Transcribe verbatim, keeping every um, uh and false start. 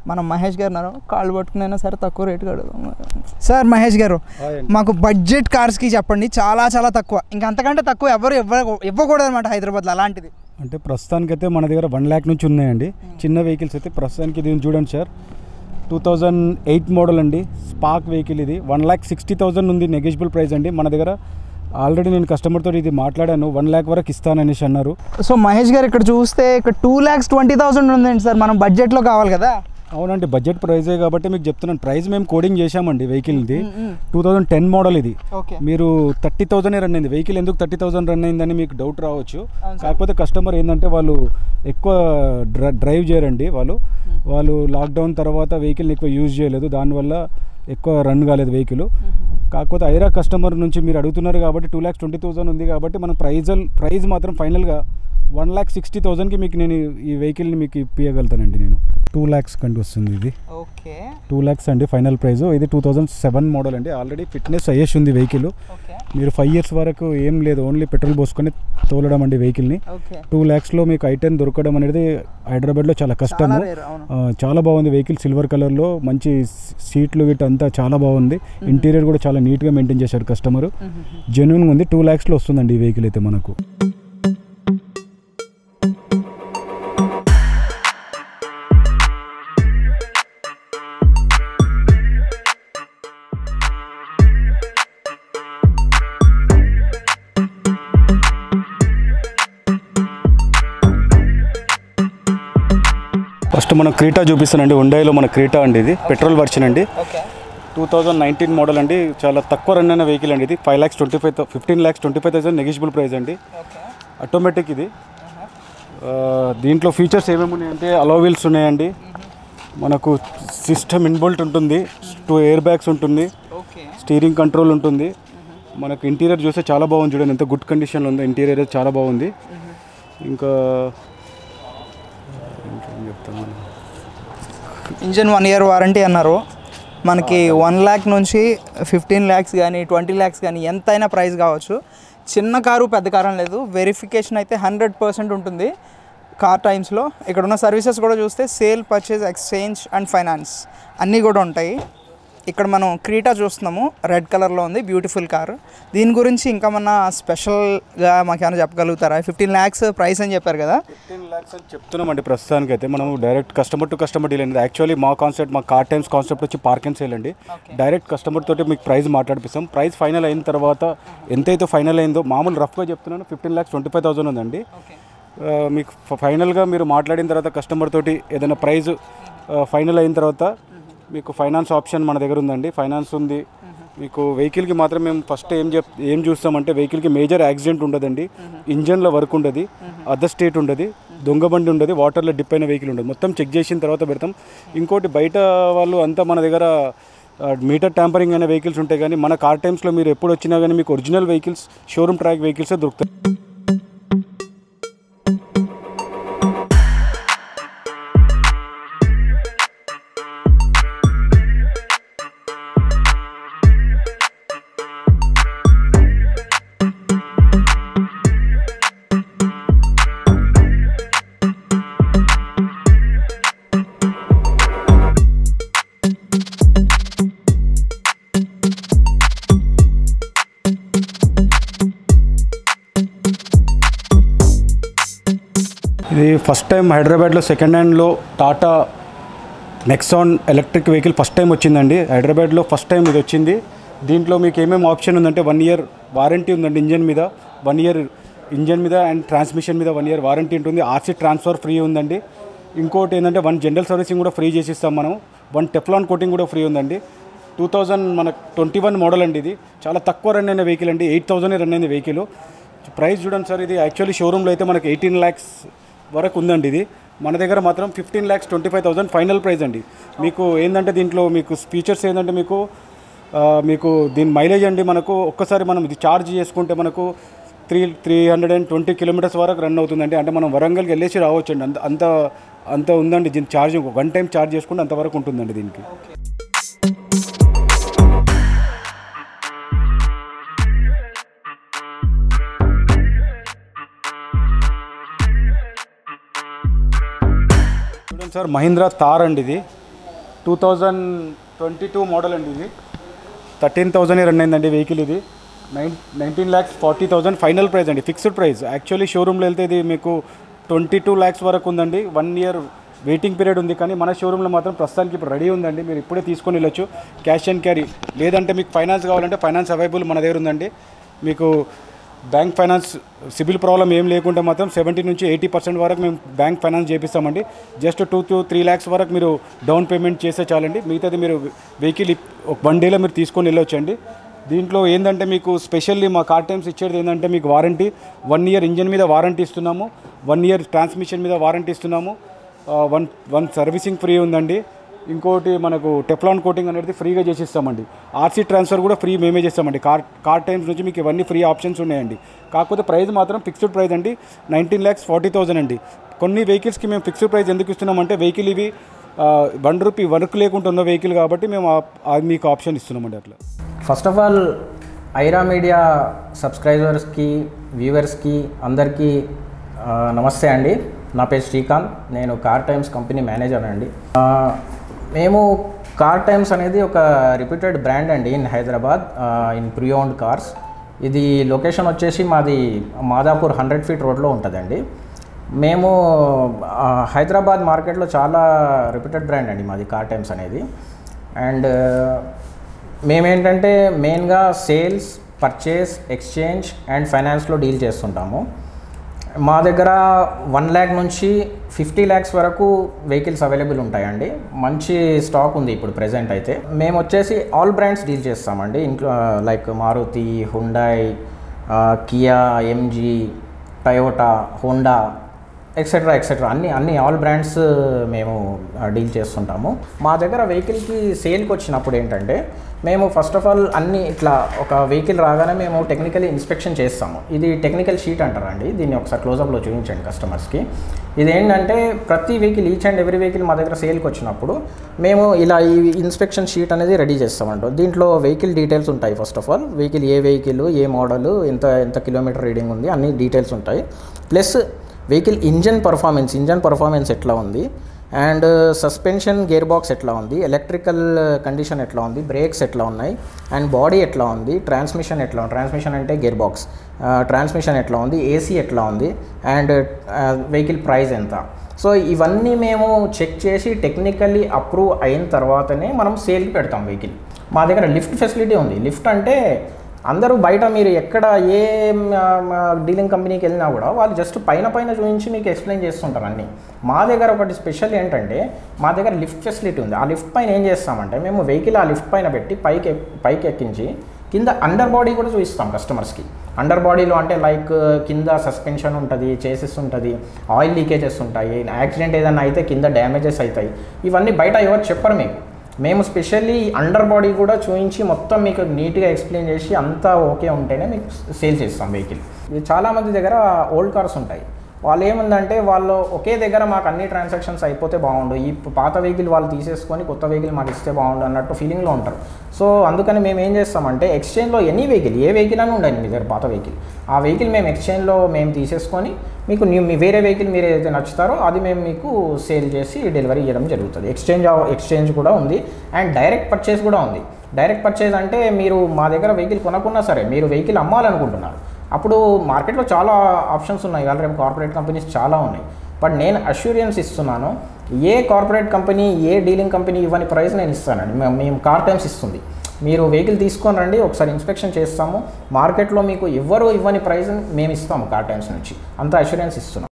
మనం మహేష్ గారు ఉన్నారు, కాళ్ళు పట్టుకునైనా సరే తక్కువ రేటుకి అడుగుదాం. సార్ మహేష్ గారు, మాకు బడ్జెట్ కార్స్కి చెప్పండి, చాలా చాలా తక్కువ, ఇంకా అంతకంటే తక్కువ ఎవరు ఇవ్వ ఇవ్వకూడదు అనమాట హైదరాబాద్లో అలాంటిది. అంటే ప్రస్తుతానికైతే మన దగ్గర వన్ ల్యాక్ నుంచి ఉన్నాయండి చిన్న వెహికల్స్ అయితే. ప్రస్తుతానికి దీన్ని చూడండి sir, two thousand eight model అండి, స్పార్క్ వెహికల్ ఇది. వన్ ల్యాక్ సిక్స్టీ థౌసండ్ ఉంది నెగోషియబుల్ ప్రైస్ అండి మన దగ్గర. ఆల్రెడీ నేను కస్టమర్తో ఇది మాట్లాడాను, వన్ ల్యాక్ వరకు ఇస్తాననేసి అన్నారు. సో మహేష్ గారు ఇక్కడ చూస్తే ఇక్కడ టూ ల్యాక్స్ ట్వంటీ థౌసండ్ ఉందండి సార్, మనం బడ్జెట్లో కావాలి కదా. అవునండి, బడ్జెట్ ప్రైజే కాబట్టి మీకు చెప్తున్నాను. ప్రైస్ మేము కోడింగ్ చేశామండి వెహికల్ది. టూ థౌజండ్ టెన్ మోడల్ ఇది. మీరు థర్టీ థౌసండ్ రన్ అయింది వెహికల్. ఎందుకు థర్టీ థౌసండ్ రన్ అయిందని మీకు డౌట్ రావచ్చు. కాకపోతే కస్టమర్ ఏంటంటే వాళ్ళు ఎక్కువ డ్రైవ్ చేయరండి. వాళ్ళు వాళ్ళు లాక్డౌన్ తర్వాత వెహికల్ని ఎక్కువ యూజ్ చేయలేదు, దానివల్ల ఎక్కువ రన్ కాలేదు వెహికల్. కాకపోతే ఐరా కస్టమర్ నుంచి మీరు అడుగుతున్నారు కాబట్టి టూ ల్యాక్స్ ట్వంటీ థౌసండ్ ఉంది కాబట్టి మనం ప్రైజ్ ప్రైజ్ మాత్రం ఫైనల్గా వన్ ల్యాక్ సిక్స్టీ థౌసండ్కి మీకు నేను ఈ వెహికల్ని మీకు ఇప్పించగలుగుతానండి. నేను టూ ల్యాక్స్ కంటే వస్తుంది ఇది. ఓకే, టూ ల్యాక్స్ అండి ఫైనల్ ప్రైజ్. ఇది టూ థౌజండ్ సెవెన్ మోడల్ అండి. ఆల్రెడీ ఫిట్నెస్ అయ్యేసి ఉంది వెహికల్. మీరు ఫైవ్ ఇయర్స్ వరకు ఏం లేదు, ఓన్లీ పెట్రోల్ పోసుకొని తోలడం అండి వెహికల్ని. టూ ల్యాక్స్లో మీకు ఐ టెన్ దొరకడం అనేది హైదరాబాద్లో చాలా కష్టము. చాలా బాగుంది వెహికల్, సిల్వర్ కలర్లో, మంచి సీట్లు గిట్ అంతా చాలా బాగుంది. ఇంటీరియర్ కూడా చాలా నీట్గా మెయింటైన్ చేశారు కస్టమర్. జెన్యూన్గా ఉంది. టూ ల్యాక్స్లో వస్తుందండి ఈ వెహికల్ అయితే మనకు. ఫస్ట్ మనం క్రీటా చూపిస్తానండి. హుండాయిలో మన క్రీటా అండి, ఇది పెట్రోల్ వర్షన్ అండి. టూ థౌజండ్ నైన్టీన్ మోడల్ అండి. చాలా తక్కువ రన్ అయిన వెహికల్ అండి ఇది. Five lakhs twenty five fifteen lakhs twenty five thousand negotiable price అండి. ఆటోమేటిక్ ఇది. దీంట్లో ఫీచర్స్ ఏమేమి ఉన్నాయంటే అలో వీల్స్ ఉన్నాయండి, మనకు సిస్టమ్ ఇన్బుల్ట్ ఉంటుంది, టూ ఎయిర్ బ్యాగ్స్ ఉంటుంది, స్టీరింగ్ కంట్రోల్ ఉంటుంది. మనకు ఇంటీరియర్ చూస్తే చాలా బాగుంది, చూడండి ఎంత గుడ్ కండిషన్లో ఉందో. ఇంటీరియర్ చాలా బాగుంది. ఇంకా ఇంజన్ వన్ ఇయర్ వారంటీ అన్నారు. మనకి వన్ ల్యాక్ నుంచి ఫిఫ్టీన్ ల్యాక్స్ కానీ ట్వంటీ ల్యాక్స్ కానీ ఎంతైనా ప్రైస్ కావచ్చు. చిన్న కారు పెద్ద కారు అని లేదు, వెరిఫికేషన్ అయితే హండ్రెడ్ పర్సెంట్ ఉంటుంది కార్ టైమ్స్లో. ఇక్కడ ఉన్న సర్వీసెస్ కూడా చూస్తే sale, purchase, exchange and finance అన్నీ కూడా ఉంటాయి. ఇక్కడ మనం క్రీటా చూస్తున్నాము, రెడ్ కలర్లో ఉంది, బ్యూటిఫుల్ కార్. దీని గురించి ఇంకా మన స్పెషల్గా మాకేమైనా చెప్పగలుగుతారా? ఫిఫ్టీన్ ల్యాక్స్ ప్రైస్ అని చెప్పారు కదా. ఫిఫ్టీన్ ల్యాక్స్ అని చెప్తున్నామండి ప్రస్తుతానికి అయితే. మనం direct customer to customer deal అనేది. యాక్చువల్లీ మా కాన్సెప్ట్, మా కార్ టైమ్స్ కాన్సెప్ట్ వచ్చి పార్క్ అండ్ సేల్ అండి. డైరెక్ట్ కస్టమర్ తోటి మీకు ప్రైస్ మాట్లాడిపిస్తాం. ప్రైస్ ఫైనల్ అయిన తర్వాత ఎంతైతే ఫైనల్ అయిందో, మామూలు రఫ్గా చెప్తున్నాను, fifteen lakhs twenty five thousand ఉందండి. మీకు ఫైనల్గా మీరు మాట్లాడిన తర్వాత కస్టమర్ తోటి ఏదైనా ప్రైజ్ ఫైనల్ అయిన తర్వాత మీకు ఫైనాన్స్ ఆప్షన్ మన దగ్గర ఉందండి. ఫైనాన్స్ ఉంది మీకు. వెహికల్కి మాత్రం మేము ఫస్ట్ ఏం చెప్ ఏం చూస్తామంటే వెహికల్కి మేజర్ యాక్సిడెంట్ ఉండదండి, ఇంజన్లో వర్క్ ఉండదు, అదర్ స్టేట్ ఉండదు, దొంగ బండి ఉండదు, వాటర్లో డిప్ అయిన వెహికల్ ఉండదు. మొత్తం చెక్ చేసిన తర్వాత పెడతాం. ఇంకోటి బయట వాళ్ళు అంతా మన దగ్గర మీటర్ ట్యాంపరింగ్ అయిన వెహికల్స్ ఉంటాయి, కానీ మన కార్ టైమ్స్లో మీరు ఎప్పుడు వచ్చినా కానీ మీకు ఒరిజినల్ వెహికల్స్, షోరూమ్ ట్రాక్ వెహికల్సే దొరుకుతాయి. ఇది ఫస్ట్ టైం హైదరాబాద్లో సెకండ్ హ్యాండ్లో Tata Nexon electric vehicle first time వచ్చిందండి హైదరాబాద్లో. ఫస్ట్ టైం ఇది వచ్చింది. దీంట్లో మీకు ఏమేమి ఆప్షన్ ఉందంటే వన్ ఇయర్ వారంటీ ఉందండి ఇంజన్ మీద, వన్ ఇయర్ ఇంజన్ మీద అండ్ ట్రాన్స్మిషన్ మీద వన్ ఇయర్ వారంటీ ఉంటుంది. ఆర్సీ ట్రాన్స్ఫర్ ఫ్రీ ఉందండి. ఇంకోటి ఏంటంటే వన్ జనరల్ సర్వీసింగ్ కూడా ఫ్రీ చేసిస్తాం మనం. వన్ టెఫ్లాన్ కోటింగ్ కూడా ఫ్రీ ఉందండి. టూ థౌజండ్ మన ట్వంటీ వన్ మోడల్ అండి. ఇది చాలా తక్కువ రన్ అయిన వెహికల్ అండి, ఎయిట్ థౌసండ్ రన్ అయిన వెహికల్. ప్రైస్ చూడండి సార్, ఇది యాక్చువల్లీ షోరూంలో అయితే మనకి ఎయిటీన్ ల్యాక్స్ వరకు ఉందండి. ఇది మన దగ్గర మాత్రం fifteen lakhs twenty five thousand final price అండి. మీకు ఏంటంటే దీంట్లో మీకు ఫీచర్స్ ఏంటంటే మీకు మీకు దీని మైలేజ్ అండి మనకు ఒక్కసారి మనం ఇది ఛార్జ్ చేసుకుంటే మనకు three three hundred and twenty kilometres వరకు రన్ అవుతుందండి. అంటే మనం వరంగల్కి వెళ్ళేసి రావచ్చు అండి, అంత అంత అంత ఉందండి దీని ఛార్జింగ్. వన్ టైం ఛార్జ్ చేసుకుంటే అంతవరకు ఉంటుందండి దీనికి. చూడండి సార్, మహీంద్రా తార్ అండి. ఇది two thousand twenty two model అండి. ఇది థర్టీన్ థౌజండ్ రన్ అయిందండి వెహికల్. ఇది nine nineteen lakhs forty thousand final price అండి, ఫిక్స్డ్ ప్రైస్. యాక్చువల్లీ షోరూమ్లో వెళ్తే ఇది మీకు ట్వంటీ టూ ల్యాక్స్ వరకు ఉందండి. వన్ ఇయర్ వెయిటింగ్ పీరియడ్ ఉంది, కానీ మన షోరూంలో మాత్రం ప్రస్తుతానికి ఇప్పుడు రెడీ ఉందండి. మీరు ఇప్పుడే తీసుకొని వెళ్ళొచ్చు క్యాష్ అండ్ క్యారీ. లేదంటే మీకు ఫైనాన్స్ కావాలంటే ఫైనాన్స్ అవైలబుల్ మన దగ్గర ఉందండి. మీకు బ్యాంక్ ఫైనాన్స్ సిబిల్ ప్రాబ్లం ఏం లేకుండా మాత్రం సెవెంటీ నుంచి ఎయిటీ పర్సెంట్ వరకు మేము బ్యాంక్ ఫైనాన్స్ చేపిస్తామండి. Just two two three lakhs వరకు మీరు డౌన్ పేమెంట్ చేస్తే చాలండి. మిగతాది మీరు వెహికల్ వన్ డేలో మీరు తీసుకొని వెళ్ళొచ్చండి. దీంట్లో ఏంటంటే మీకు స్పెషల్లీ మా కార్ టైమ్స్ ఇచ్చేది ఏంటంటే మీకు వారంటీ వన్ ఇయర్ ఇంజన్ మీద వారంటీ ఇస్తున్నాము, వన్ ఇయర్ ట్రాన్స్మిషన్ మీద వారంటీ ఇస్తున్నాము, వన్ వన్ సర్వీసింగ్ ఫ్రీ ఉందండి. ఇంకోటి మనకు టెఫ్లాన్ కోటింగ్ అనేది ఫ్రీగా చేసిస్తామండి. ఆర్సీ ట్రాన్స్ఫర్ కూడా ఫ్రీ మేమే చేస్తామండి. కార్ కార్ టైమ్స్ నుంచి మీకు ఇవన్నీ ఫ్రీ ఆప్షన్స్ ఉన్నాయండి. కాకపోతే ప్రైస్ మాత్రం ఫిక్స్డ్ ప్రైస్ అండి, నైన్టీన్ ల్యాక్స్ ఫార్టీ థౌసండ్ అండి. కొన్ని వెహికల్స్కి మేము ఫిక్స్డ్ ప్రైస్ ఎందుకు ఇస్తున్నామంటే వెహికల్ ఇవి వన్ రూపీ వర్క్ లేకుండా ఉన్న వెహికల్ కాబట్టి మేము మీకు ఆప్షన్ ఇస్తున్నామండి. అట్లా first of all Aira media సబ్స్క్రైబర్స్కి వ్యూవర్స్కి అందరికీ నమస్తే అండి. నా పేరు శ్రీకాంత్, నేను కార్ టైమ్స్ కంపెనీ మేనేజర్ అండి. మేము కార్ టైమ్స్ అనేది ఒక రిప్యూటెడ్ బ్రాండ్ అండి in Hyderabad, in pre owned cars. ఇది లొకేషన్ వచ్చేసి మాది మాదాపూర్ హండ్రెడ్ ఫీట్ రోడ్లో ఉంటుందండి. మేము హైదరాబాద్ మార్కెట్లో చాలా రిప్యూటెడ్ బ్రాండ్ అండి మాది కార్ టైమ్స్ అనేది. అండ్ మేమేంటంటే మెయిన్గా సేల్స్, పర్చేస్, ఎక్స్చేంజ్ అండ్ ఫైనాన్స్లో డీల్ చేస్తుంటాము. మా దగ్గర వన్ ల్యాక్ నుంచి ఫిఫ్టీ ల్యాక్స్ వరకు వెహికల్స్ అవైలబుల్ ఉంటాయండి. మంచి స్టాక్ ఉంది ఇప్పుడు ప్రెజెంట్ అయితే. మేము వచ్చేసి ఆల్ బ్రాండ్స్ డీల్ చేస్తామండి, ఇంక్లూ like Maruti, Hyundai, Kia, MG, Toyota, Honda etcetera etcetera అన్ని అన్ని ఆల్ బ్రాండ్స్ మేము డీల్ చేస్తుంటాము. మా దగ్గర వెహికల్కి సేల్కి వచ్చినప్పుడు ఏంటంటే మేము ఫస్ట్ ఆఫ్ ఆల్ అన్ని ఇట్లా ఒక వెహికల్ రాగానే మేము టెక్నికల్ ఇన్స్పెక్షన్ చేస్తాము. ఇది టెక్నికల్ షీట్ అంటారండి, దీన్ని ఒకసారి క్లోజప్లో చూపించండి కస్టమర్స్కి. ఇదేంటంటే ప్రతి vehicle, each and every vehicle మా దగ్గర సేల్కి వచ్చినప్పుడు మేము ఇలా ఈ ఇన్స్పెక్షన్ షీట్ అనేది రెడీ చేస్తామంట. దీంట్లో వెహికల్ డీటెయిల్స్ ఉంటాయి. ఫస్ట్ ఆఫ్ ఆల్ వెహికల్ ఏ వెహికల్, ఏ మోడల్, ఎంత ఎంత కిలోమీటర్ రీడింగ్ ఉంది అన్ని డీటెయిల్స్ ఉంటాయి. Plus vehicle engine performance engine performance ఎట్లా ఉంది, అండ్ సస్పెన్షన్ గేర్ బాక్స్ ఎట్లా ఉంది, ఎలక్ట్రికల్ కండిషన్ ఎట్లా ఉంది, బ్రేక్స్ ఎట్లా ఉన్నాయి, అండ్ బాడీ ఎట్లా ఉంది, ట్రాన్స్మిషన్ ఎట్లా ఉంది, ట్రాన్స్మిషన్ అంటే గేర్ బాక్స్, ట్రాన్స్మిషన్ ఎట్లా ఉంది, ఏసీ ఎట్లా ఉంది, అండ్ వెహికల్ ప్రైస్ ఎంత. సో ఇవన్నీ మేము చెక్ చేసి టెక్నికల్లీ అప్రూవ్ అయిన తర్వాతనే మనం సేల్కి పెడతాం వెహికల్. మా దగ్గర లిఫ్ట్ ఫెసిలిటీ ఉంది. లిఫ్ట్ అంటే అందరూ బయట మీరు ఎక్కడ ఏ డీలింగ్ కంపెనీకి వెళ్ళినా కూడా వాళ్ళు జస్ట్ పైన పైన చూపించి మీకు ఎక్స్ప్లెయిన్ చేస్తుంటారు అన్నీ. మా దగ్గర ఒకటి స్పెషల్ ఏంటంటే మా దగ్గర లిఫ్ట్ ఫెసిలిటీ ఉంది. ఆ లిఫ్ట్ పైన ఏం చేస్తామంటే మేము వెహికల్ ఆ లిఫ్ట్ పైన పెట్టి పైకి పైకి ఎక్కించి కింద అండర్ బాడీ కూడా చూపిస్తాం కస్టమర్స్కి. అండర్ బాడీలో అంటే లైక్ కింద సస్పెన్షన్ ఉంటుంది, చేసెస్ ఉంటుంది, ఆయిల్ లీకేజెస్ ఉంటాయి, యాక్సిడెంట్ ఏదైనా అయితే కింద డ్యామేజెస్ అవుతాయి. ఇవన్నీ బయట ఎవరు చెప్పరు మీకు. మేము స్పెషల్లీ అండర్ బాడీ కూడా చూపించి మొత్తం మీకు నీట్గా ఎక్స్ప్లెయిన్ చేసి అంతా ఓకే ఉంటేనే మీకు సేల్ చేస్తాం వెహికల్. ఇది చాలామంది దగ్గర ఓల్డ్ కార్స్ ఉంటాయి. వాళ్ళు ఏముందంటే వాళ్ళు ఒకే దగ్గర మాకు అన్ని ట్రాన్సాక్షన్స్ అయిపోతే బాగుండు, ఈ పాత వెహికల్ వాళ్ళు తీసేసుకొని కొత్త వెహికల్ మాకు ఇస్తే బాగుండు అన్నట్టు ఫీలింగ్లో ఉంటారు. సో అందుకని మేము ఏం చేస్తామంటే ఎక్స్చేంజ్లో ఎనీ వెహికల్, ఏ వెహికల్ అని ఉండండి మీ దగ్గర పాత వెహికల్, ఆ వెహికల్ మేము ఎక్స్చేంజ్లో మేము తీసేసుకొని మీకు మీ వేరే వెహికల్ మీరు ఏదైతే నచ్చుతారో అది మేము మీకు సేల్ చేసి డెలివరీ చేయడం జరుగుతుంది. ఎక్స్చేంజ్ ఎక్స్చేంజ్ కూడా ఉంది అండ్ డైరెక్ట్ పర్చేస్ కూడా ఉంది. డైరెక్ట్ పర్చేస్ అంటే మీరు మా దగ్గర వెహికల్ కొనకున్నా సరే మీరు వెహికల్ అమ్మాలనుకుంటున్నారు, అప్పుడు మార్కెట్లో చాలా ఆప్షన్స్ ఉన్నాయి, ఆల్రెడీ కార్పొరేట్ కంపెనీస్ చాలా ఉన్నాయి. బట్ నేను అష్యూరెన్స్ ఇస్తున్నాను, ఏ కార్పొరేట్ కంపెనీ ఏ డీలింగ్ కంపెనీ ఇవ్వని ప్రైస్ నేను ఇస్తానండి. మేము కార్ టైమ్స్ ఇస్తుంది. మీరు వెహికల్ తీసుకొని రండి, ఒకసారి ఇన్స్పెక్షన్ చేస్తాము. మార్కెట్లో మీకు ఎవరు ఇవ్వని ప్రైస్ మేము ఇస్తాము కార్ టైమ్స్ నుంచి, అంత అష్యూరెన్స్ ఇస్తున్నాం.